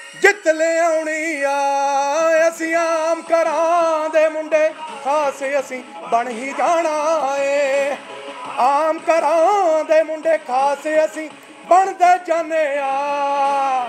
ਜਿੱਤ ਲਿਆਉਣੀ ਆ ਅਸੀਂ ਆਮ ਘਰਾਂ ਦੇ ਮੁੰਡੇ ਖਾਸ ਅਸੀਂ ਬਣ ਹੀ ਜਾਣਾ ਏ ਆਮ ਘਰਾਂ ਦੇ ਮੁੰਡੇ ਖਾਸ ਅਸੀਂ ਬਣਦੇ ਜਾਂਦੇ ਆ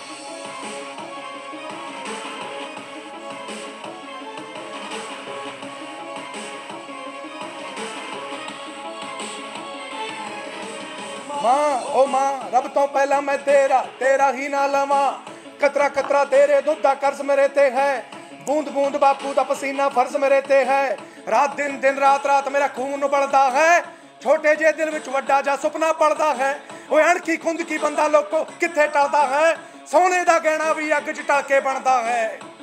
मां ओ मां रब तो पहला मैं तेरा तेरा ही ना लवां कतरा कतरा तेरे दुध दा कर्ज मेरे ते है बूंद बूंद बापू दा पसीना फर्ज मेरे ते है रात दिन रात रात मेरा खून उबलदा है छोटे जे दिल विच वड्डा जा सुपना पलदा है ओए अणखी खुंद की बंदा लोको किथे टलदा है सोने दा गहना भी अग च टल के बनदा है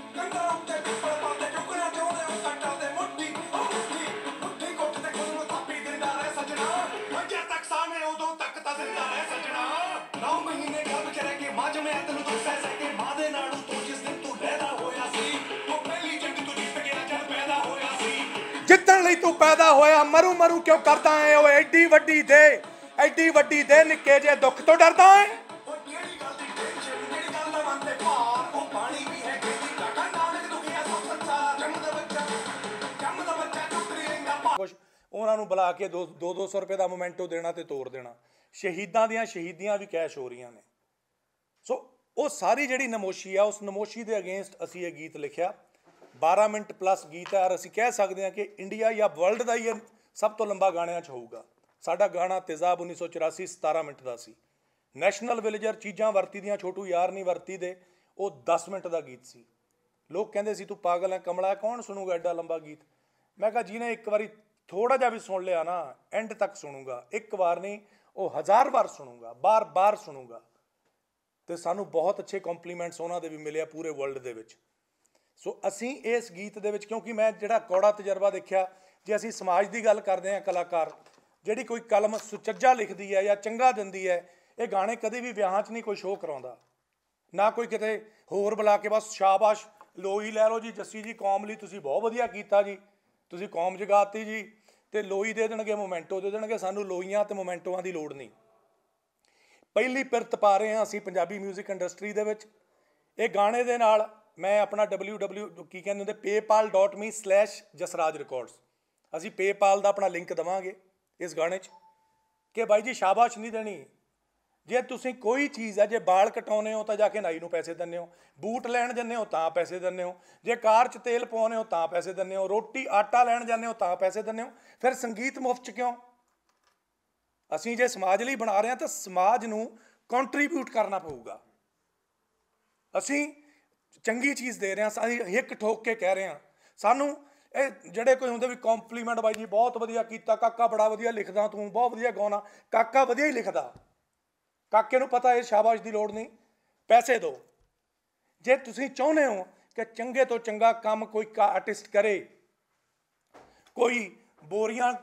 जितन लई तू पैदा होया मरू मरू क्यों करदा है ओए एडी वड्डी दे निक्के जे दुख तो डरदा है कुछ ਉਹਨਾਂ ਨੂੰ ਬੁਲਾ ਕੇ 200 ਰੁਪਏ ਦਾ ਮੋਮੈਂਟੋ ਦੇਣਾ ਤੇ ਤੋੜ ਦੇਣਾ ਸ਼ਹੀਦਾਂ ਦੀਆਂ ਸ਼ਹੀਦੀਆਂ ਵੀ ਕੈਸ਼ ਹੋ ਰਹੀਆਂ ਨੇ ਸੋ ਉਹ ਸਾਰੀ ਜਿਹੜੀ ਨਮੋਸ਼ੀ ਆ ਉਸ ਨਮੋਸ਼ੀ ਦੇ ਅਗੇਂਸਟ ਅਸੀਂ ਇਹ ਗੀਤ ਲਿਖਿਆ 12 ਮਿੰਟ ਪਲੱਸ ਗੀਤ ਹੈ ਔਰ ਅਸੀਂ ਕਹਿ ਸਕਦੇ ਹਾਂ ਕਿ ਇੰਡੀਆ ਜਾਂ ਵਰਲਡ ਦਾ ਹੀ ਸਭ ਤੋਂ ਲੰਬਾ ਗਾਣਿਆਂ 'ਚ ਹੋਊਗਾ ਸਾਡਾ ਗਾਣਾ ਤੇਜ਼ਾਬ 1984 17 ਮਿੰਟ ਦਾ ਸੀ ਨੈਸ਼ਨਲ ਵਿਲੇਜਰ ਚੀਜ਼ਾਂ ਵਰਤੀ ਦੀਆਂ ਛੋਟੂ ਯਾਰ ਨਹੀਂ ਵਰਤੀ ਦੇ ਉਹ 10 ਮਿੰਟ ਦਾ ਗੀਤ ਸੀ ਲੋਕ ਕਹਿੰਦੇ ਸੀ ਤੂੰ ਪਾਗਲ ਹੈ ਕਮਲਾ ਹੈ ਕੌਣ ਸੁਣੂਗਾ ਐਡਾ ਲੰਬਾ ਗੀਤ ਮੈਂ ਕਿਹਾ ਜਿਹਨੇ ਇੱਕ ਵਾਰੀ ਥੋੜਾ ਜਿਹਾ ਵੀ ਸੁਣ ਲਿਆ ਨਾ ਐਂਡ ਤੱਕ ਸੁਣੂਗਾ ਇੱਕ ਵਾਰ ਨਹੀਂ ਉਹ 1000 ਵਾਰ ਸੁਣੂਗਾ ਬਾਰ ਸੁਣੂਗਾ ਤੇ ਸਾਨੂੰ ਬਹੁਤ ਅੱਛੇ ਕੰਪਲੀਮੈਂਟਸ ਉਹਨਾਂ ਦੇ ਵੀ ਮਿਲੇ ਪੂਰੇ ਵਰਲਡ ਦੇ ਵਿੱਚ ਸੋ ਅਸੀਂ ਇਸ ਗੀਤ ਦੇ ਵਿੱਚ ਕਿਉਂਕਿ ਮੈਂ ਜਿਹੜਾ ਕੌੜਾ ਤਜਰਬਾ ਦੇਖਿਆ ਜੇ ਅਸੀਂ ਸਮਾਜ ਦੀ ਗੱਲ ਕਰਦੇ ਹਾਂ ਕਲਾਕਾਰ ਜਿਹੜੀ ਕੋਈ ਕਲਮ ਸੁਚੱਜਾ ਲਿਖਦੀ ਹੈ ਜਾਂ ਚੰਗਾ ਦਿੰਦੀ ਹੈ ਇਹ ਗਾਣੇ ਕਦੇ ਵੀ ਵਿਆਹਾਂ 'ਚ ਨਹੀਂ ਕੋਈ ਸ਼ੋਅ ਕਰਾਉਂਦਾ ਨਾ ਕੋਈ ਕਿਤੇ ਹੋਰ ਬੁਲਾ ਕੇ ਬਸ ਸ਼ਾਬਾਸ਼ ਲੋਈ ਲੈ ਲਓ ਜੀ ਜੱਸੀ ਜੀ ਕੌਮ ਲਈ ਤੁਸੀਂ ਬਹੁਤ ਵਧੀਆ ਕੀਤਾ ਜੀ ਤੁਸੀਂ ਕੌਮ ਜਗਾਤੀ ਜੀ ਤੇ ਲੋਈ ਦੇ ਦੇਣਗੇ ਮੋਮੈਂਟੋ ਦੇ ਦੇਣਗੇ ਸਾਨੂੰ ਲੋਈਆਂ ਤੇ ਮੋਮੈਂਟੋਆਂ ਦੀ ਲੋੜ ਨਹੀਂ ਪਹਿਲੀ ਪਿਰਤ ਪਾ ਰਹੇ ਹਾਂ ਅਸੀਂ ਪੰਜਾਬੀ ਮਿਊਜ਼ਿਕ ਇੰਡਸਟਰੀ ਦੇ ਵਿੱਚ ਇਹ ਗਾਣੇ ਦੇ ਨਾਲ ਮੈਂ ਆਪਣਾ www ਕੀ ਕਹਿੰਦੇ ਹੁੰਦੇ paypal.me/jasraj records ਅਸੀਂ ਪੇਪਾਲ ਦਾ ਆਪਣਾ ਲਿੰਕ ਦੇਵਾਂਗੇ ਇਸ ਗਾਣੇ 'ਚ ਕਿ ਬਾਈ ਜੀ ਸ਼ਾਬਾਸ਼ ਨਹੀਂ ਦੇਣੀ ਜੇ ਤੁਸੀਂ ਕੋਈ ਚੀਜ਼ ਹੈ ਜੇ ਬਾਲ ਕਟਾਉਣੇ ਹੋ ਤਾਂ ਜਾ ਕੇ ਨਾਈ ਨੂੰ ਪੈਸੇ ਦਿੰਦੇ ਹੋ ਬੂਟ ਲੈਣ ਜਾਂਦੇ ਹੋ ਤਾਂ ਪੈਸੇ ਦਿੰਦੇ ਹੋ ਜੇ ਕਾਰ 'ਚ ਤੇਲ ਪਵਾਉਂਦੇ ਹੋ ਤਾਂ ਪੈਸੇ ਦਿੰਦੇ ਹੋ ਰੋਟੀ ਆਟਾ ਲੈਣ ਜਾਂਦੇ ਹੋ ਤਾਂ ਪੈਸੇ ਦਿੰਦੇ ਹੋ ਫਿਰ ਸੰਗੀਤ ਮੁਫਤ 'ਚ ਕਿਉਂ ਅਸੀਂ ਜੇ ਸਮਾਜ ਲਈ ਬਣਾ ਰਹੇ ਹਾਂ ਤਾਂ ਸਮਾਜ ਨੂੰ ਕੰਟਰੀਬਿਊਟ ਕਰਨਾ ਪਊਗਾ ਅਸੀਂ ਚੰਗੀ ਚੀਜ਼ ਦੇ ਰਹੇ ਹਾਂ ਅਸੀਂ ਹਿੱਕ ਠੋਕ ਕੇ ਕਹਿ ਰਹੇ ਹਾਂ ਸਾਨੂੰ ਇਹ ਜਿਹੜੇ ਕੋਈ ਹੁੰਦੇ ਵੀ ਕੰਪਲੀਮੈਂਟ ਬਾਈ ਜੀ ਬਹੁਤ ਵਧੀਆ ਕੀਤਾ ਕਾਕਾ ਬੜਾ ਵਧੀਆ ਲਿਖਦਾ ਤੂੰ ਬਹੁਤ ਵਧੀਆ ਗਾਉਣਾ ਕਾਕਾ ਵਧੀਆ ਹੀ ਲਿਖਦਾ ਕਾਕੇ ਨੂੰ ਪਤਾ ਇਹ ਸ਼ਾਬਾਸ਼ ਦੀ ਲੋੜ ਨਹੀਂ ਪੈਸੇ ਦਿਓ ਜੇ ਤੁਸੀਂ ਚਾਹੁੰਦੇ ਹੋ ਕਿ ਚੰਗੇ ਤੋਂ ਚੰਗਾ ਕੰਮ ਕੋਈ ਆਰਟਿਸਟ ਕਰੇ ਕੋਈ ਬੋਰੀਆਂ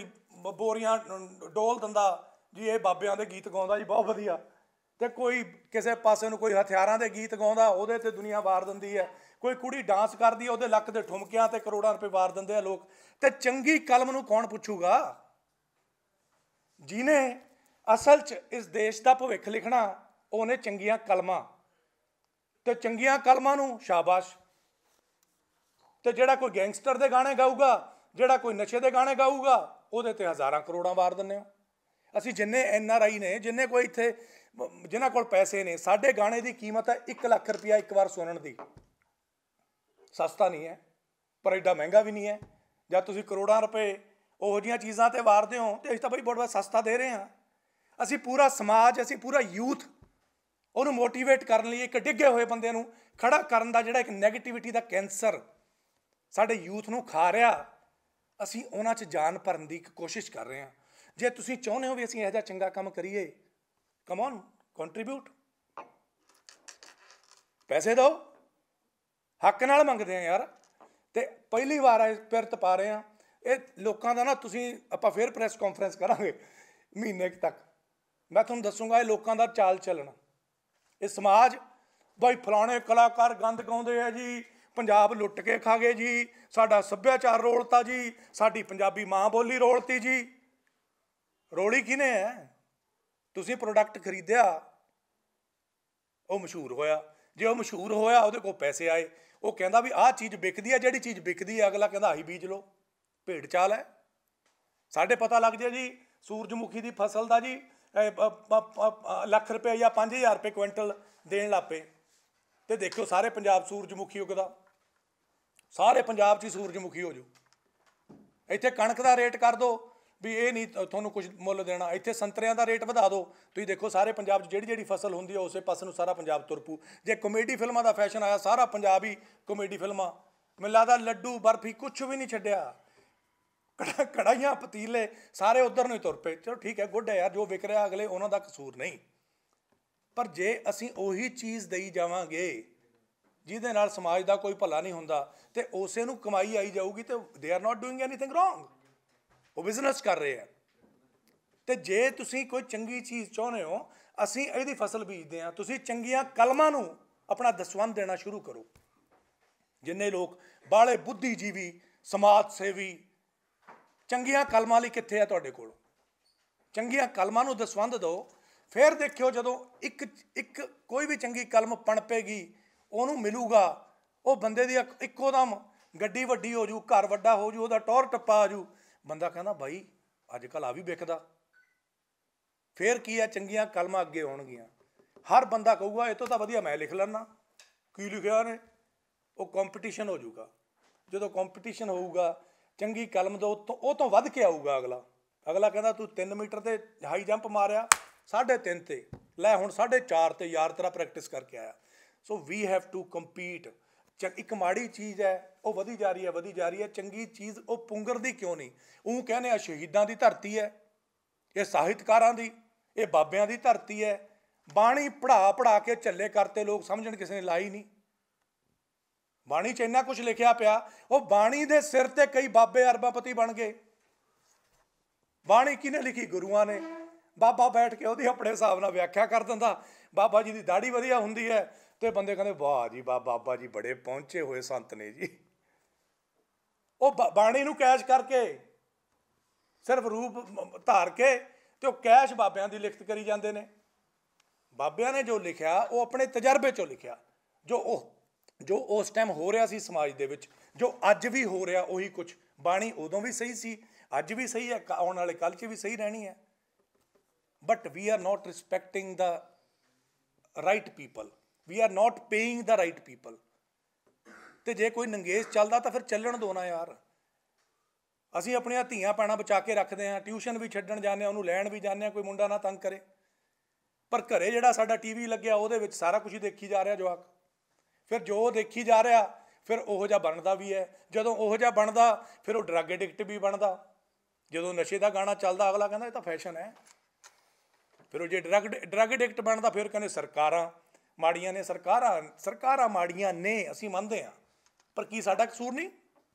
ਡੋਲ ਦਿੰਦਾ ਜੀ ਇਹ ਬਾਬਿਆਂ ਦੇ ਗੀਤ ਗਾਉਂਦਾ ਜੀ ਬਹੁਤ ਵਧੀਆ ਤੇ ਕੋਈ ਕਿਸੇ ਪਾਸੇ ਨੂੰ ਕੋਈ ਹਥਿਆਰਾਂ ਦੇ ਗੀਤ ਗਾਉਂਦਾ ਉਹਦੇ ਤੇ ਦੁਨੀਆ ਵਾਰ ਦਿੰਦੀ ਹੈ ਕੋਈ ਕੁੜੀ ਡਾਂਸ ਕਰਦੀ ਹੈ ਉਹਦੇ ਲੱਕ ਦੇ ਠੁਮਕਿਆਂ ਤੇ ਕਰੋੜਾਂ ਰੁਪਏ ਵਾਰ ਦਿੰਦੇ ਆ ਲੋਕ ਤੇ ਚੰਗੀ ਕਲਮ ਨੂੰ ਕੌਣ ਪੁੱਛੂਗਾ ਜਿਹਨੇ ਅਸਲ 'ਚ ਇਸ ਦੇਸ਼ ਦਾ ਭਵਿੱਖ ਲਿਖਣਾ ਉਹਨੇ ਚੰਗੀਆਂ ਕਲਮਾਂ ਤੇ ਚੰਗੀਆਂ ਕਲਮਾਂ ਨੂੰ ਸ਼ਾਬਾਸ਼ ਤੇ ਜਿਹੜਾ ਕੋਈ ਗੈਂਗਸਟਰ ਦੇ ਗਾਣੇ ਗਾਊਗਾ ਜਿਹੜਾ ਕੋਈ ਨਸ਼ੇ ਦੇ ਗਾਣੇ ਗਾਊਗਾ ਉਹਦੇ ਤੇ ਹਜ਼ਾਰਾਂ ਕਰੋੜਾਂ ਵਾਰ ਦਿੰਦੇ ਹੋ ਅਸੀਂ ਜਿੰਨੇ NRI ਨੇ ਜਿੰਨੇ ਕੋਈ ਇੱਥੇ ਜਿਨ੍ਹਾਂ ਕੋਲ ਪੈਸੇ ਨੇ ਸਾਡੇ ਗਾਣੇ ਦੀ ਕੀਮਤ ਹੈ 1 ਲੱਖ ਰੁਪਇਆ ਇੱਕ ਵਾਰ ਸੁਣਨ ਦੀ ਸਸਤਾ ਨਹੀਂ ਹੈ ਪਰ ਐਡਾ ਮਹਿੰਗਾ ਵੀ ਨਹੀਂ ਹੈ ਜਦ ਤੁਸੀਂ ਕਰੋੜਾਂ ਰੁਪਏ ਉਹੋ ਜਿਹੀਆਂ ਚੀਜ਼ਾਂ ਤੇ ਵਾਰਦੇ ਹੋ ਤੇ ਅਸੀਂ ਤਾਂ ਬਈ ਬਹੁਤ ਸਸਤਾ ਦੇ ਰਹੇ ਹਾਂ ਅਸੀਂ ਪੂਰਾ ਸਮਾਜ ਅਸੀਂ ਪੂਰਾ ਯੂਥ ਉਹਨੂੰ ਮੋਟੀਵੇਟ ਕਰਨ ਲਈ ਇੱਕ ਡਿੱਗੇ ਹੋਏ ਬੰਦੇ ਨੂੰ ਖੜਾ ਕਰਨ ਦਾ ਜਿਹੜਾ ਇੱਕ ਨੈਗੇਟਿਵਿਟੀ ਦਾ ਕੈਂਸਰ ਸਾਡੇ ਯੂਥ ਨੂੰ ਖਾ ਰਿਹਾ ਅਸੀਂ ਉਹਨਾਂ 'ਚ ਜਾਨ ਭਰਨ ਦੀ ਇੱਕ ਕੋਸ਼ਿਸ਼ ਕਰ ਰਹੇ ਹਾਂ ਜੇ ਤੁਸੀਂ ਚਾਹੁੰਦੇ ਹੋ ਵੀ ਅਸੀਂ ਇਹੋ ਜਿਹਾ ਚੰਗਾ ਕੰਮ ਕਰੀਏ ਕਮ ਔਨ ਕੰਟਰੀਬਿਊਟ ਪੈਸੇ ਦਿਓ ਹੱਕ ਨਾਲ ਮੰਗਦੇ ਹਾਂ ਯਾਰ ਤੇ ਪਹਿਲੀ ਵਾਰ ਪਿਰਤ ਪਾ ਰਹੇ ਹਾਂ ਇਹ ਲੋਕਾਂ ਦਾ ਨਾ ਤੁਸੀਂ ਆਪਾਂ ਫਿਰ ਪ੍ਰੈਸ ਕਾਨਫਰੰਸ ਕਰਾਂਗੇ ਮਹੀਨੇ ਤੱਕ ਮੈਂ ਤੁਹਾਨੂੰ ਦੱਸੂਗਾ ਇਹ ਲੋਕਾਂ ਦਾ ਚਾਲ ਚੱਲਣਾ ਇਹ ਸਮਾਜ ਬਾਈ ਫਲਾਣੇ ਕਲਾਕਾਰ ਗੰਦ ਗਾਉਂਦੇ ਆ ਜੀ ਪੰਜਾਬ ਲੁੱਟ ਕੇ ਖਾ ਗਏ ਜੀ ਸਾਡਾ ਸੱਭਿਆਚਾਰ ਰੋਲਤਾ ਜੀ ਸਾਡੀ ਪੰਜਾਬੀ ਮਾਂ ਬੋਲੀ ਰੋਲਤੀ ਜੀ ਰੋਲੀ ਕਿਹਨੇ ਹੈ ਤੁਸੀਂ ਪ੍ਰੋਡਕਟ ਖਰੀਦਿਆ ਉਹ ਮਸ਼ਹੂਰ ਹੋਇਆ ਜੇ ਉਹ ਮਸ਼ਹੂਰ ਹੋਇਆ, ਉਹਦੇ ਕੋਲ ਪੈਸੇ ਆਏ, ਉਹ ਕਹਿੰਦਾ ਵੀ ਆਹ ਚੀਜ਼ ਵਿਕਦੀ ਹੈ, ਜਿਹੜੀ ਚੀਜ਼ ਵਿਕਦੀ ਹੈ ਅਗਲਾ ਕਹਿੰਦਾ ਆਹੀ ਬੀਜ ਲਓ, ਭੇਡ ਚਾਲ ਹੈ। ਸਾਡੇ ਪਤਾ ਲੱਗ ਜਾਏ ਜੀ ਸੂਰਜਮੁਖੀ ਦੀ ਫਸਲ ਦਾ ਜੀ ਲੱਖ ਰੁਪਏ ਜਾਂ 5000 ਰੁਪਏ ਕੁਇੰਟਲ ਦੇਣ ਲੱਗ ਪਏ, ਤੇ ਦੇਖਿਓ ਸਾਰੇ ਪੰਜਾਬ ਸੂਰਜਮੁਖੀ ਉਗਦਾ, ਸਾਰੇ ਪੰਜਾਬ 'ਚ ਹੀ ਸੂਰਜਮੁਖੀ ਹੋ ਜਾਊ। ਇੱਥੇ ਕਣਕ ਦਾ ਰੇਟ ਕਰ ਦਿਓ ਵੀ ਇਹ ਨਹੀਂ ਤੁਹਾਨੂੰ ਕੁਝ ਮੁੱਲ ਦੇਣਾ, ਇੱਥੇ ਸੰਤਰਿਆਂ ਦਾ ਰੇਟ ਵਧਾ ਦਿਓ, ਤੁਸੀਂ ਦੇਖੋ ਸਾਰੇ ਪੰਜਾਬ 'ਚ ਜਿਹੜੀ ਜਿਹੜੀ ਫਸਲ ਹੁੰਦੀ ਹੈ ਉਸੇ ਪਾਸੇ ਨੂੰ ਸਾਰਾ ਪੰਜਾਬ ਤੁਰ ਪੂ। ਜੇ ਕਮੇਡੀ ਫਿਲਮਾਂ ਦਾ ਫੈਸ਼ਨ ਆਇਆ, ਸਾਰਾ ਪੰਜਾਬ ਹੀ ਕਮੇਡੀ ਫਿਲਮਾਂ, ਮੈਨੂੰ ਲੱਗਦਾ ਲੱਡੂ ਬਰਫੀ ਕੁਛ ਵੀ ਨਹੀਂ ਛੱਡਿਆ, ਕੜਾਹੀਆਂ ਪਤੀਲੇ ਸਾਰੇ ਉੱਧਰ ਨੂੰ ਹੀ ਤੁਰ ਪਏ। ਚਲੋ ਠੀਕ ਹੈ, ਗੁੱਡ ਹੈ ਯਾਰ, ਜੋ ਵਿਕ ਰਿਹਾ ਅਗਲੇ ਉਹਨਾਂ ਦਾ ਕਸੂਰ ਨਹੀਂ, ਪਰ ਜੇ ਅਸੀਂ ਉਹੀ ਚੀਜ਼ ਦੇਈ ਜਾਵਾਂਗੇ ਜਿਹਦੇ ਨਾਲ ਸਮਾਜ ਦਾ ਕੋਈ ਭਲਾ ਨਹੀਂ ਹੁੰਦਾ ਤੇ ਉਸੇ ਨੂੰ ਕਮਾਈ ਆਈ ਜਾਊਗੀ, ਤੇ they are not doing anything wrong, ਉਹ ਬਿਜ਼ਨਸ ਕਰ ਰਹੇ ਆ। ਤੇ ਜੇ ਤੁਸੀਂ ਕੋਈ ਚੰਗੀ ਚੀਜ਼ ਚਾਹੁੰਦੇ ਹੋ, ਅਸੀਂ ਇਹਦੀ ਫਸਲ ਬੀਜਦੇ ਹਾਂ, ਤੁਸੀਂ ਚੰਗੀਆਂ ਕਲਮਾਂ ਨੂੰ ਆਪਣਾ ਦਸਵੰਧ ਦੇਣਾ ਸ਼ੁਰੂ ਕਰੋ। ਜਿੰਨੇ ਲੋਕ ਬਾਹਲੇ ਬੁੱਧੀਜੀਵੀ, ਸਮਾਜ ਸੇਵੀ, ਚੰਗੀਆਂ ਕਲਮਾਂ ਲਈ ਕਿੱਥੇ ਆ ਤੁਹਾਡੇ ਕੋਲ? ਚੰਗੀਆਂ ਕਲਮਾਂ ਨੂੰ ਦਸਵੰਧ ਦਿਓ, ਫਿਰ ਦੇਖਿਓ ਜਦੋਂ ਇੱਕ ਕੋਈ ਵੀ ਚੰਗੀ ਕਲਮ ਪਣਪੇਗੀ, ਉਹਨੂੰ ਮਿਲੂਗਾ, ਉਹ ਬੰਦੇ ਦੀ ਇੱਕੋ ਦਮ ਗੱਡੀ ਵੱਡੀ ਹੋ ਜੂ, ਘਰ ਵੱਡਾ ਹੋ ਜੂ, ਉਹਦਾ ਟੌਰ ਟੱਪਾ ਆ ਜੂ, ਬੰਦਾ ਕਹਿੰਦਾ ਬਾਈ ਅੱਜ ਕੱਲ੍ਹ ਆ ਵੀ ਵਿਕਦਾ। ਫਿਰ ਕੀ ਹੈ, ਚੰਗੀਆਂ ਕਲਮਾਂ ਅੱਗੇ ਆਉਣਗੀਆਂ, ਹਰ ਬੰਦਾ ਕਹੂਗਾ ਇਹ ਤੋਂ ਤਾਂ ਵਧੀਆ ਮੈਂ ਲਿਖ ਲੈਣਾ, ਕੀ ਲਿਖਿਆ ਨੇ, ਉਹ ਕੰਪੀਟੀਸ਼ਨ ਹੋ ਜਾਊਗਾ। ਜਦੋਂ ਕੰਪੀਟੀਸ਼ਨ ਹੋਊਗਾ, ਚੰਗੀ ਕਲਮ ਦਾ ਉਹ ਤੋਂ ਵੱਧ ਕੇ ਆਊਗਾ ਅਗਲਾ ਕਹਿੰਦਾ ਤੂੰ 3 ਮੀਟਰ ਤੇ ਹਾਈ ਜੰਪ ਮਾਰਿਆ, 3.5 ਤੇ ਲੈ, ਹੁਣ 4.5 ਤੇ ਯਾਰ ਤੇਰਾ ਪ੍ਰੈਕਟਿਸ ਕਰਕੇ ਆਇਆ। So we have to compete. ਇੱਕ ਮਾੜੀ ਚੀਜ਼ ਹੈ ਉਹ ਵਧੀ ਜਾ ਰਹੀ ਹੈ, ਚੰਗੀ ਚੀਜ਼ ਉਹ ਪੁੰਗਰਦੀ ਕਿਉਂ ਨਹੀਂ? ਉਹ ਕਹਿੰਦੇ ਆ ਸ਼ਹੀਦਾਂ ਦੀ ਧਰਤੀ ਹੈ, ਇਹ ਸਾਹਿਤਕਾਰਾਂ ਦੀ, ਇਹ ਬਾਬਿਆਂ ਦੀ ਧਰਤੀ ਹੈ। ਬਾਣੀ ਪੜ੍ਹਾ ਕੇ ਝੱਲੇ ਕਰਤੇ ਲੋਕ, ਸਮਝਣ ਕਿਸੇ ਨੇ ਲਾਈ ਨਹੀਂ। ਬਾਣੀ 'ਚ ਇੰਨਾ ਕੁਝ ਲਿਖਿਆ ਪਿਆ, ਉਹ ਬਾਣੀ ਦੇ ਸਿਰ ਤੇ ਕਈ ਬਾਬੇ ਅਰਬਾਪਤੀ ਬਣ ਗਏ। ਬਾਣੀ ਕਿਹਨੇ ਲਿਖੀ? ਗੁਰੂਆਂ ਨੇ। ਬਾਬਾ ਬੈਠ ਕੇ ਉਹਦੀ ਆਪਣੇ ਹਿਸਾਬ ਨਾਲ ਵਿਆਖਿਆ ਕਰ ਦਿੰਦਾ, ਬਾਬਾ ਜੀ ਦੀ ਦਾੜੀ ਵਧੀਆ ਹੁੰਦੀ ਹੈ, ਤੇ ਬੰਦੇ ਕਹਿੰਦੇ ਵਾਹ ਜੀ ਵਾਹ, ਬਾਬਾ ਜੀ ਬੜੇ ਪਹੁੰਚੇ ਹੋਏ ਸੰਤ ਨੇ ਜੀ। ਉਹ ਬਾਣੀ ਨੂੰ ਕੈਸ਼ ਕਰਕੇ, ਸਿਰਫ ਰੂਪ ਧਾਰ ਕੇ, ਤੇ ਉਹ ਕੈਸ਼ ਬਾਬਿਆਂ ਦੀ ਲਿਖਤ ਕਰੀ ਜਾਂਦੇ ਨੇ। ਬਾਬਿਆਂ ਨੇ ਜੋ ਲਿਖਿਆ ਉਹ ਆਪਣੇ ਤਜਰਬੇ 'ਚੋਂ ਲਿਖਿਆ, ਜੋ ਉਸ ਟਾਈਮ ਹੋ ਰਿਹਾ ਸੀ ਸਮਾਜ ਦੇ ਵਿੱਚ, ਜੋ ਅੱਜ ਵੀ ਹੋ ਰਿਹਾ ਉਹੀ ਕੁਛ। ਬਾਣੀ ਉਦੋਂ ਵੀ ਸਹੀ ਸੀ, ਅੱਜ ਵੀ ਸਹੀ ਹੈ, ਆਉਣ ਵਾਲੇ ਕੱਲ੍ਹ 'ਚ ਵੀ ਸਹੀ ਰਹਿਣੀ ਹੈ। But we are not respecting the right people, we are not paying the right people. ਤੇ ਜੇ ਕੋਈ ਨੰਗੇਜ਼ ਚੱਲਦਾ ਤਾਂ ਫਿਰ ਚੱਲਣ ਦਿਓ ਨਾ ਯਾਰ। ਅਸੀਂ ਆਪਣੀਆਂ ਧੀਆਂ ਭੈਣਾਂ ਬਚਾ ਕੇ ਰੱਖਦੇ ਹਾਂ, ਟਿਊਸ਼ਨ ਵੀ ਛੱਡਣ ਜਾਂਦੇ ਹਾਂ, ਉਹਨੂੰ ਲੈਣ ਵੀ ਜਾਂਦੇ ਹਾਂ, ਕੋਈ ਮੁੰਡਾ ਨਾ ਤੰਗ ਕਰੇ। ਪਰ ਘਰੇ ਜਿਹੜਾ ਸਾਡਾ TV ਲੱਗਿਆ ਉਹਦੇ ਵਿੱਚ ਸਾਰਾ ਕੁਝ ਹੀ ਦੇਖੀ ਜਾ ਰਿਹਾ ਜਵਾਕ। ਫਿਰ ਜੋ ਦੇਖੀ ਜਾ ਰਿਹਾ ਫਿਰ ਉਹੋ ਜਿਹਾ ਬਣਦਾ ਵੀ ਹੈ। ਜਦੋਂ ਉਹੋ ਜਿਹਾ ਬਣਦਾ ਫਿਰ ਉਹ ਡਰੱਗ ਐਡਿਕਟ ਵੀ ਬਣਦਾ। ਜਦੋਂ ਨਸ਼ੇ ਦਾ ਗਾਣਾ ਚੱਲਦਾ ਅਗਲਾ ਕਹਿੰਦਾ ਇਹ ਤਾਂ ਫੈਸ਼ਨ ਹੈ। ਫਿਰ ਉਹ ਜੇ ਡਰੱਗ ਐਡਿਕਟ ਬਣਦਾ ਫਿਰ ਕਹਿੰਦੇ ਸਰਕਾਰਾਂ ਮਾੜੀਆਂ ਨੇ। ਸਰਕਾਰਾਂ ਮਾੜੀਆਂ ਨੇ, ਅਸੀਂ ਮੰਨਦੇ ਹਾਂ, ਪਰ ਕੀ ਸਾਡਾ ਕਸੂਰ ਨਹੀਂ?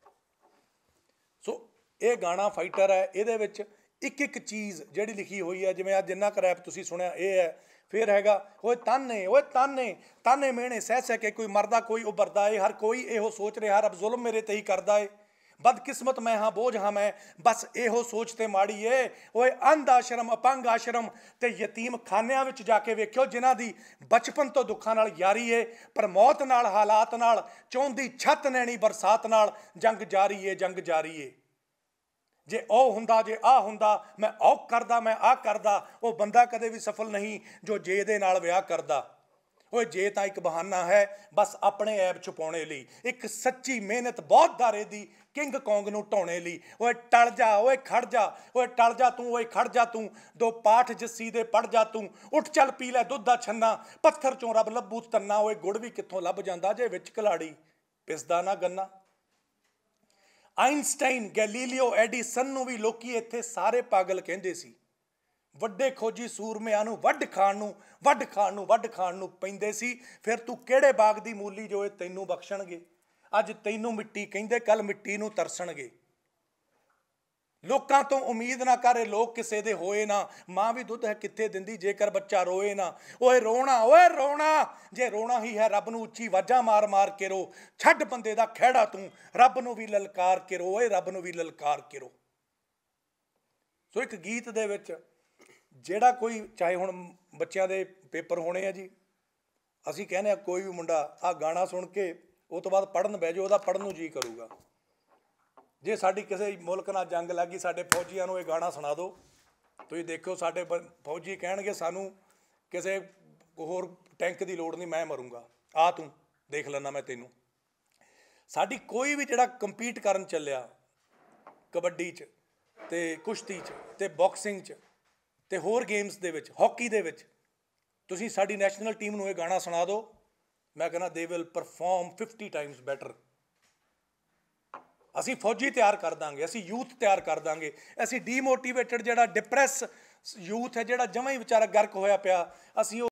ਸੋ ਇਹ ਗਾਣਾ ਫਾਈਟਰ ਹੈ, ਇਹਦੇ ਵਿੱਚ ਇੱਕ ਚੀਜ਼ ਜਿਹੜੀ ਲਿਖੀ ਹੋਈ ਹੈ, ਜਿਵੇਂ ਅੱਜ ਜਿੰਨਾ ਕੁ ਰੈਪ ਤੁਸੀਂ ਸੁਣਿਆ ਇਹ ਹੈ। ਫਿਰ ਹੈਗਾ ਓਏ ਤਾਨੇ ਮਿਹਣੇ ਸਹਿ ਕੇ ਕੋਈ ਮਰਦਾ ਕੋਈ ਉਭਰਦਾ ਏ, ਹਰ ਕੋਈ ਇਹੋ ਸੋਚ ਰਿਹਾ ਰੱਬ ਜ਼ੁਲਮ ਮੇਰੇ ਤੇ ਹੀ ਕਰਦਾ ਏ, ਬਦਕਿਸਮਤ ਮੈਂ ਹਾਂ ਬੋਝ ਹਾਂ ਮੈਂ, ਬਸ ਇਹੋ ਸੋਚ ਤੇ ਮਾੜੀ ਏ। ਓਏ ਅੰਧ ਆਸ਼ਰਮ ਅਪੰਗ ਆਸ਼ਰਮ ਤੇ ਯਤੀਮ ਖਾਨਿਆਂ ਵਿੱਚ ਜਾ ਕੇ ਵੇਖਿਓ ਜਿਨ੍ਹਾਂ ਦੀ ਬਚਪਨ ਤੋਂ ਦੁੱਖਾਂ ਨਾਲ ਯਾਰੀ ਏ, ਪਰ ਮੌਤ ਨਾਲ ਹਾਲਾਤ ਨਾਲ ਚੌਂਦੀ ਛੱਤ ਨੈਣੀ ਬਰਸਾਤ ਨਾਲ ਜੰਗ ਜਾਰੀ ਏ। ਜੇ ਉਹ ਹੁੰਦਾ ਜੇ ਆਹ ਹੁੰਦਾ, ਮੈਂ ਉਹ ਕਰਦਾ ਮੈਂ ਆਹ ਕਰਦਾ। ਉਹ ਬੰਦਾ ਕਦੇ ਵੀ ਸਫਲ ਨਹੀਂ ਜੋ ਜੇ ਦੇ ਨਾਲ ਵਿਆਹ ਕਰਦਾ। ਓਏ ਜੇ ਤਾਂ ਇੱਕ ਬਹਾਨਾ ਹੈ ਬਸ ਆਪਣੇ ਐਬ ਛੁਪਾਉਣੇ ਲਈ, ਇੱਕ ਸੱਚੀ ਮਿਹਨਤ ਬਹੁਤ ਦਾਰੇ ਦੀ ਕਿੰਗ ਕੌਂਗ ਨੂੰ ਢਾਉਣੇ ਲਈ। ਓਏ ਟਲ ਜਾ ਓਏ ਖੜ ਜਾ, ਓਏ ਟਲ ਜਾ ਤੂੰ ਓਏ ਖੜ ਜਾ ਤੂੰ, 2 ਪਾਠ ਜੱਸੀ ਦੇ ਪੜ ਜਾ ਤੂੰ, ਉੱਠ ਚੱਲ ਪੀ ਲੈ ਦੁੱਧ ਦਾ ਛੰਨਾ, ਪੱਥਰ ਚੋਂ ਰੱਬ ਲੱਭੂ ਤੰਨਾ। ਓਏ ਗੁੜ ਵੀ ਕਿੱਥੋਂ ਲੱਭ ਜਾਂਦਾ ਜੇ ਵਿੱਚ ਕਲਾੜੀ ਪਿਸਦਾ ਨਾ ਗੰਨਾ। ਆਈਨਸਟਾਈਨ, ਗੈਲੀਲੀਓ, ਐਡੀਸਨ ਨੂੰ ਵੀ ਲੋਕੀ ਇੱਥੇ ਸਾਰੇ ਪਾਗਲ ਕਹਿੰਦੇ ਸੀ। ਵੱਡੇ ਖੋਜੀ ਸੂਰਮਿਆਂ ਨੂੰ ਵੱਢ ਖਾਣ ਨੂੰ ਪੈਂਦੇ ਸੀ। ਫਿਰ ਤੂੰ ਕਿਹੜੇ ਬਾਗ ਦੀ ਮੂਲੀ ਜੋ ਇਹ ਤੈਨੂੰ ਬਖਸ਼ਣਗੇ? ਅੱਜ ਤੈਨੂੰ ਮਿੱਟੀ ਕਹਿੰਦੇ, ਕੱਲ ਮਿੱਟੀ ਨੂੰ ਤਰਸਣਗੇ। ਲੋਕਾਂ ਤੋਂ ਉਮੀਦ ਨਾ ਕਰ, ਲੋਕ ਕਿਸੇ ਦੇ ਹੋਏ ਨਾ, ਮਾਂ ਵੀ ਦੁੱਧ ਹੈ ਕਿੱਥੇ ਦਿੰਦੀ ਜੇਕਰ ਬੱਚਾ ਰੋਏ ਨਾ। ਓਏ ਰੋਣਾ ਜੇ ਰੋਣਾ ਹੀ ਹੈ ਰੱਬ ਨੂੰ ਉੱਚੀ ਆਵਾਜ਼ਾਂ ਮਾਰ ਕੇ ਰੋ। ਛੱਡ ਬੰਦੇ ਦਾ ਖਹਿੜਾ ਤੂੰ, ਰੱਬ ਨੂੰ ਵੀ ਲਲਕਾਰ ਕੇ ਰੋ, ਓਏ ਰੱਬ ਨੂੰ ਵੀ ਲਲਕਾਰ ਕੇ ਰੋ। ਸੋ ਇੱਕ ਗੀਤ ਦੇ ਵਿੱਚ ਜਿਹੜਾ ਕੋਈ, ਚਾਹੇ ਹੁਣ ਬੱਚਿਆਂ ਦੇ ਪੇਪਰ ਹੋਣੇ ਆ ਜੀ, ਅਸੀਂ ਕਹਿੰਦੇ ਆ ਕੋਈ ਵੀ ਮੁੰਡਾ ਆਹ ਗਾਣਾ ਸੁਣ ਕੇ ਉਹ ਤੋਂ ਬਾਅਦ ਪੜ੍ਹਨ ਬਹਿ ਜਾਓ, ਉਹਦਾ ਪੜ੍ਹਨ ਨੂੰ ਜੀ ਕਰੂਗਾ। ਜੇ ਸਾਡੀ ਕਿਸੇ ਮੁਲਕ ਨਾਲ ਜੰਗ ਲੱਗ ਗਈ, ਸਾਡੇ ਫੌਜੀਆਂ ਨੂੰ ਇਹ ਗਾਣਾ ਸੁਣਾ ਦਿਓ, ਤੁਸੀਂ ਦੇਖੋ ਸਾਡੇ ਫੌਜੀ ਕਹਿਣਗੇ ਸਾਨੂੰ ਕਿਸੇ ਹੋਰ ਟੈਂਕ ਦੀ ਲੋੜ ਨਹੀਂ, ਮੈਂ ਮਰੂੰਗਾ, ਆ ਤੂੰ ਦੇਖ ਲੈਣਾ ਮੈਂ ਤੈਨੂੰ। ਸਾਡੀ ਕੋਈ ਵੀ ਜਿਹੜਾ ਕੰਪੀਟ ਕਰਨ ਚੱਲਿਆ ਕਬੱਡੀ 'ਚ ਅਤੇ ਕੁਸ਼ਤੀ 'ਚ ਅਤੇ ਬਾਕਸਿੰਗ 'ਚ ਅਤੇ ਹੋਰ ਗੇਮਸ ਦੇ ਵਿੱਚ, ਹਾਕੀ ਦੇ ਵਿੱਚ, ਤੁਸੀਂ ਸਾਡੀ ਨੈਸ਼ਨਲ ਟੀਮ ਨੂੰ ਇਹ ਗਾਣਾ ਸੁਣਾ ਦਿਓ, ਮੈਂ ਕਹਿੰਦਾ they will perform 50 Times better. ਅਸੀਂ ਫੌਜੀ ਤਿਆਰ ਕਰ ਦਾਂਗੇ, ਅਸੀਂ ਯੂਥ ਤਿਆਰ ਕਰ ਦਾਂਗੇ, ਅਸੀਂ ਡੀਮੋਟੀਵੇਟਡ ਜਿਹੜਾ ਡਿਪਰੈਸ ਯੂਥ ਹੈ, ਜਿਹੜਾ ਜਮਾਂ ਹੀ ਵਿਚਾਰਾ ਗਰਕ ਹੋਇਆ ਪਿਆ, ਅਸੀਂ